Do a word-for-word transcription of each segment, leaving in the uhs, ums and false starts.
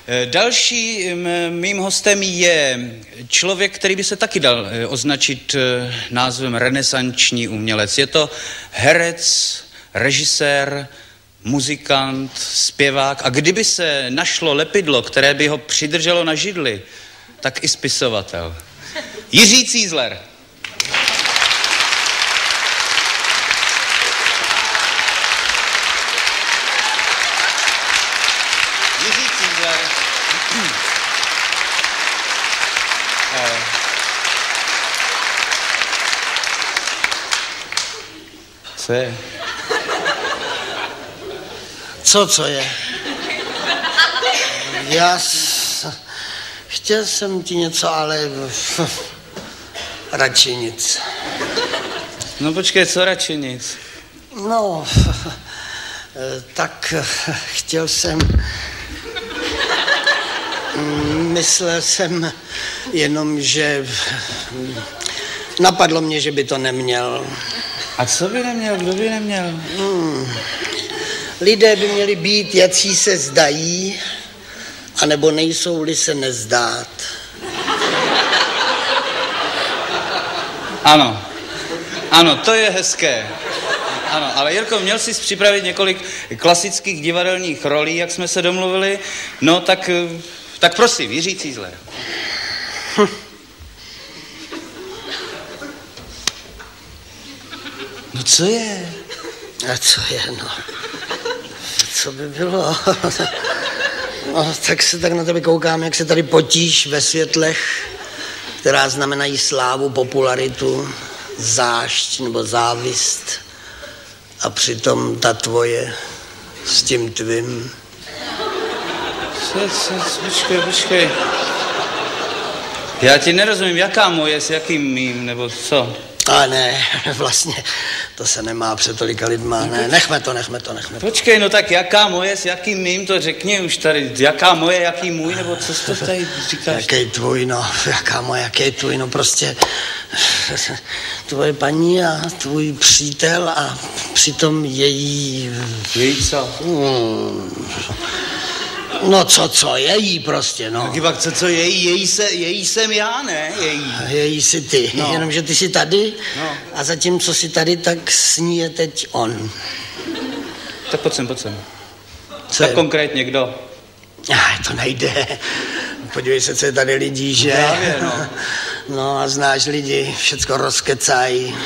Dalším mým hostem je člověk, který by se taky dal označit názvem renesanční umělec. Je to herec, režisér, muzikant, zpěvák a kdyby se našlo lepidlo, které by ho přidrželo na židli, tak i spisovatel. Jiří Cízler. Jiří Cízler. Co je? Co, co je? Já s... chtěl jsem ti něco, ale radši nic. No počkej, co radši nic? No, tak chtěl jsem... Myslel jsem jenom, že... Napadlo mě, že by to neměl. A co by neměl? Kdo by neměl? Hmm. Lidé by měli být, jací se zdají, anebo nejsou-li se nezdát. Ano, ano, to je hezké. Ano, ale Jirko, měl jsi připravit několik klasických divadelních rolí, jak jsme se domluvili. No, tak, tak prosím, Jiří Cízler. Hm. No co je? A co je, no? Co by bylo? No, tak se tak na tebe koukám, jak se tady potíš ve světlech, která znamenají slávu, popularitu, zášť nebo závist. A přitom ta tvoje s tím tvým. Co, co, počkej, počkej. Já ti nerozumím, jaká moje s jakým mým, nebo co? A ne, vlastně, to se nemá před tolika lidma, ne, nechme to, nechme to, nechme to. Počkej, no tak jaká moje s jakým mým, to řekni už tady, jaká moje, jaký můj, nebo co jsi to tady říkáš? Jaký tvůj, no, jaká moje, jaký tvůj, no prostě tvoje paní a tvůj přítel a přitom její... Její co? Hmm. No co, co, její prostě, no. Taky pak co, co, její, její, se, její jsem já, ne, její. Její jsi ty, no. Jenomže ty jsi tady no. A zatímco jsi tady, tak s ní je teď on. Tak pojď sem, pojď sem. Co tak je? Konkrétně kdo? Aj, to nejde. Podívej se, co je tady lidí, že? Právě, no. No a znáš lidi, všecko rozkecají.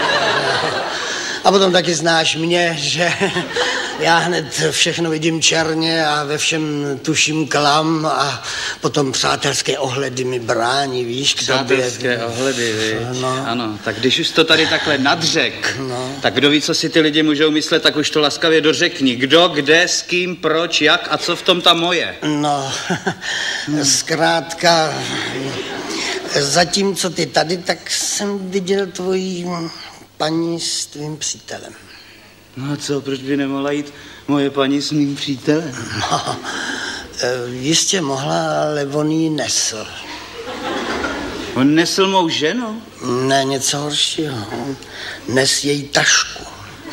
A potom taky znáš mě, že já hned všechno vidím černě a ve všem tuším klam a potom přátelské ohledy mi brání, víš, k tobě. Přátelské ohledy, víš. No. Ano, tak když už to tady takhle nadřek, no. Tak kdo ví, co si ty lidi můžou myslet, tak už to laskavě dořekni. Kdo, kde, s kým, proč, jak a co v tom ta moje? No, hmm. Zkrátka, zatímco ty tady, tak jsem viděl tvojí paní s tvým přítelem. No a co, proč by nemohla jít moje paní s mým přítelem? No, jistě mohla, ale on jí nesl. On nesl mou ženu? Ne, něco horšího. Nes její tašku.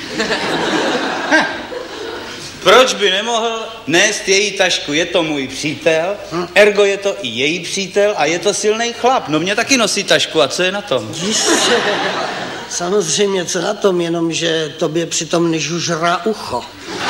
Proč by nemohl nést její tašku? Je to můj přítel, hm? Ergo je to i její přítel a je to silný chlap. No mě taky nosí tašku a co je na tom? Jistě. Samozřejmě, co na tom, jenom že tobě přitom nežužrá ucho.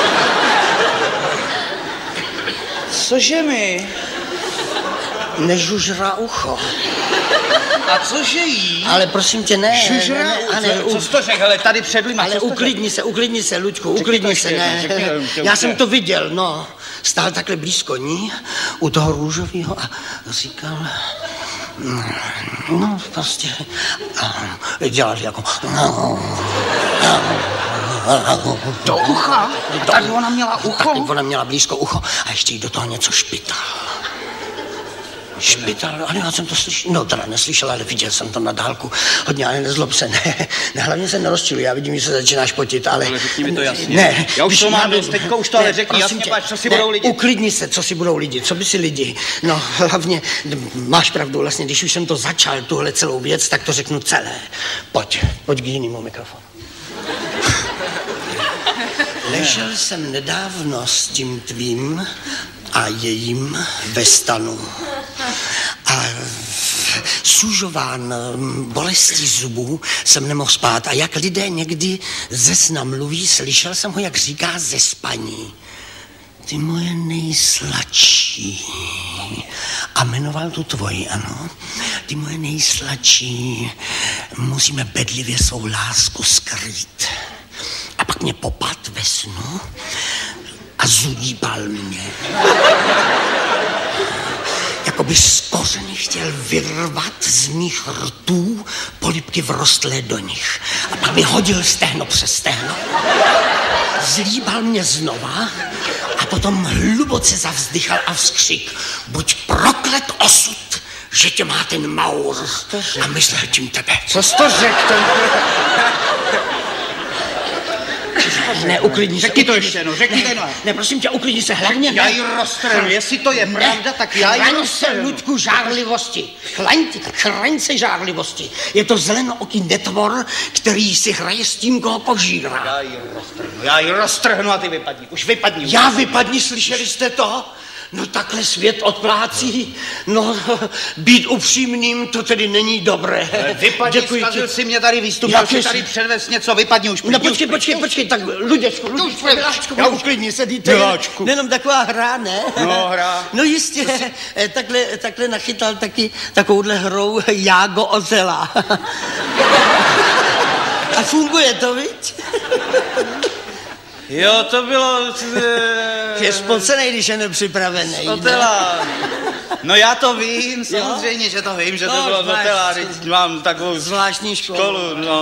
Cože mi? Nežužrá ucho. A cože jí? Ale prosím tě, ne. Žužrá ne, ucho, ne, co jsi to řekl, ale tady před lidma. Ale uklidni se, uklidni se, Luďku, uklidni se, ne. Řekni, Já jsem to viděl, no. Stál takhle blízko ní, u toho růžového a říkal... No, prostě... Dělal jako... Do ucha? Tady ona měla ucho? Tak ona měla blízko ucho a ještě jí do toho něco špital. Špital, ale já jsem to slyšel, no teda neslyšel, ale viděl jsem to na dálku. Hodně, ale nezlob se, ne, ne hlavně se nerozčiluj, já vidím, že se začínáš potit, ale... Ale řekni mi to jasně. Ne. Já už to mám dost, teďko už to ale řekni jasně, tě, pač, co si ne, budou lidi. Uklidni se, co si budou lidi, co by si lidi. No, hlavně, máš pravdu, vlastně, když už jsem to začal, tuhle celou věc, tak to řeknu celé. Pojď, pojď k jinému mikrofonu. Ležel jsem nedávno s tím tvým a jejím ve stanu. A sužován bolestí zubů jsem nemohl spát. A jak lidé někdy ze sna mluví, slyšel jsem ho, jak říká ze spaní. Ty moje nejsladší. A jmenoval tu tvoji, ano. Ty moje nejsladší. Musíme bedlivě svou lásku skrýt. A pak mě popad ve snu a zulíbal mě. Jakoby z kořeny chtěl vyrvat z mých rtů polibky vrostlé do nich. A pak mi hodil stehno přes stehno. Zlíbal mě znova a potom hluboce zavzdychal a vzkřik. Buď proklet osud, že tě má ten Maur. A myslel tím tebe. Co jsi to řekl? Ne, uklidni se. Řekni to ještě, no, řekni to. Ne, prosím tě, uklidni se, hlavně ne. Já ji roztrhnu, jestli to je pravda, tak já ji roztrhnu. roztrhnu. Ludku, žárlivosti. Chraň, chraň se žárlivosti. Je to zelenooký netvor, který si hraje s tím, koho požírá. Já ji roztrhnu, já ji roztrhnu a ty vypadni. Už vypadni. Už. Já vypadni, slyšeli jste to? No takhle svět odplácí. No, být upřímným, to tedy není dobré. Vypadni, zkazil si mě tady výstup, já si tady předvést něco, vypadni už. No počkej, počkej, počkej, tak Luděčku, Luděčku, Miláčku, já uklidni se, to je jenom taková hra, ne? No, hra. No jistě, takhle, takhle nachytal taky takovouhle hrou Jágo Ozela. A funguje to, viď? Jo, to bylo... Je spocenej, když je nepřipravený. Hotela. No já to vím, samozřejmě, jo? Že to vím, že no, to bylo z hotela, mám takovou zvláštní školu. školu no.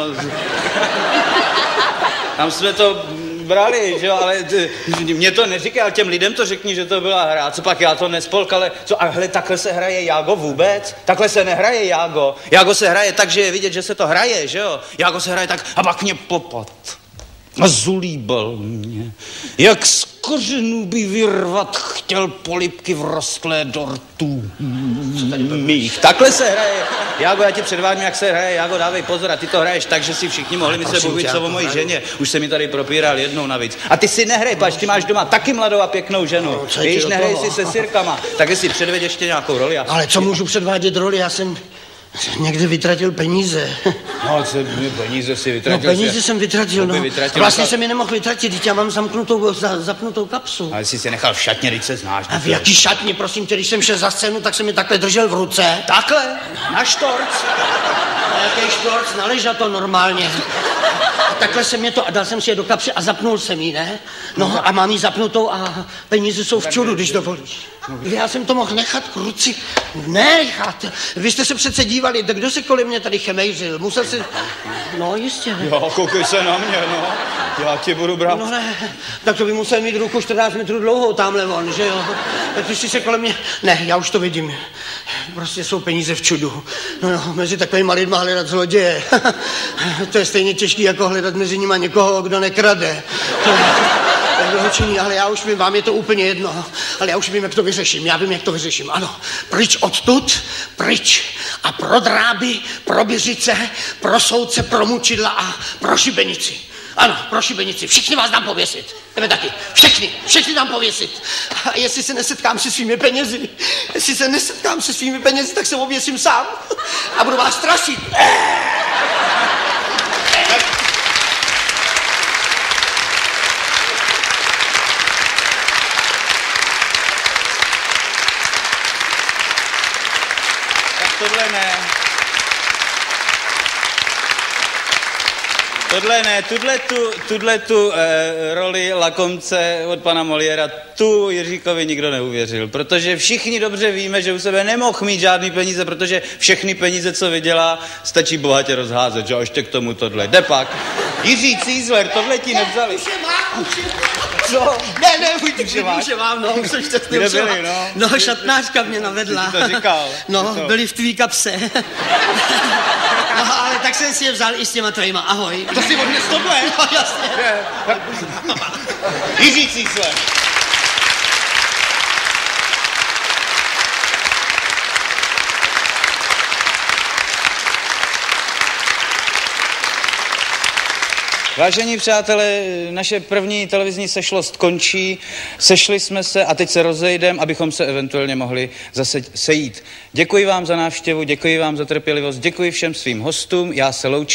Tam jsme to brali, že jo, ale t, mě to neříkal, těm lidem to řekni, že to byla hra, co pak já to nespolk, ale co, a hle, takhle se hraje Jágo vůbec? Takhle se nehraje Jágo. Jágo se hraje tak, že je vidět, že se to hraje, že jo? Jágo se hraje tak a pak mě popad. A zulíbal mě, jak z kořenů by vyrvat chtěl polibky vrostlé do rtů mých. Takhle se hraje. Jágo, já ti předvádím, jak se hraje. Jágo, dávej pozor, a ty to hraješ tak, že si všichni mohli myslet, mluvit co o mojí ženě. Už se mi tady propíral jednou navíc. A ty si nehraj, pač, ty máš doma taky mladou a pěknou ženu. No, víš, nehraj si se sirkama. Tak jestli předved ještě nějakou roli. A... Ale co můžu předvádět roli? Já jsem... Někde vytratil peníze. No, co peníze si vytratil? No, peníze jsem vytratil, no. Vytratil, vlastně nechal... jsem je nemohl vytratit, teď já mám zamknutou, za, zapnutou kapsu. Ale jsi si nechal v šatně, když se znáš. A v jaký šatně, prosím tě, když jsem šel za scénu, tak jsem je takhle držel v ruce. Takhle? Na štorc? A jaký štorc? Naleža to normálně. A takhle jsem je to, a dal jsem si je do kapsy a zapnul jsem ji, ne? No a mám ji zapnutou a peníze jsou v čudu, když dovolíš. Já jsem to mohl nechat k ruci. Nechat. Vy jste se přece dívali, kdo se kolem mě tady chemejřil? Musel si... No, jistě. Jo, koukej se na mě, no. Já tě budu brát. No ne, tak to by musel mít ruku čtrnáct metrů dlouhou tamhle on, že jo? Tak ty jsi se kolem mě... Ne, já už to vidím. Prostě jsou peníze v čudu. No, no, mezi takovýma lidma hledat zloděje. To je stejně těžký, jako hledat mezi nima někoho, kdo nekrade. To... Činí, ale já už vím, vám je to úplně jedno, ale já už vím, jak to vyřeším, já vím, jak to vyřeším, ano, pryč odtud, pryč a pro dráby, pro běžice, pro soudce, pro mučidla a pro šibenici. Ano, pro šibenici, všichni vás dám pověsit, tebe taky, všechny, všechny dám pověsit. A jestli se nesetkám se svými penězi, jestli se nesetkám se svými penězi, tak se oběsím sám a budu vás strašit. Tohle ne. Tohle ne, tuhle tu, tuhle tu eh, roli lakomce od pana Moliéra, tu Jiříkovi nikdo neuvěřil, protože všichni dobře víme, že u sebe nemohl mít žádný peníze, protože všechny peníze, co vydělá, stačí bohatě rozházet, že ještě k tomu tohle. Jde pak. Jiří Cízler, tohle ti nevzali. Co? Ne, ne, už už je mám, no, už jsem šťastný, už byli, no? No, šatnářka mě navedla. Ty to říkal. No, to. Byli v tvý kapse. No, ale tak jsem si je vzal i s těma tvojima, ahoj. To si odnes tohle? No, jasně. Jiří Cízler. Vážení přátelé, naše první televizní sešlost končí, sešli jsme se a teď se rozejdeme, abychom se eventuálně mohli zase sejít. Děkuji vám za návštěvu, děkuji vám za trpělivost, děkuji všem svým hostům, já se loučím.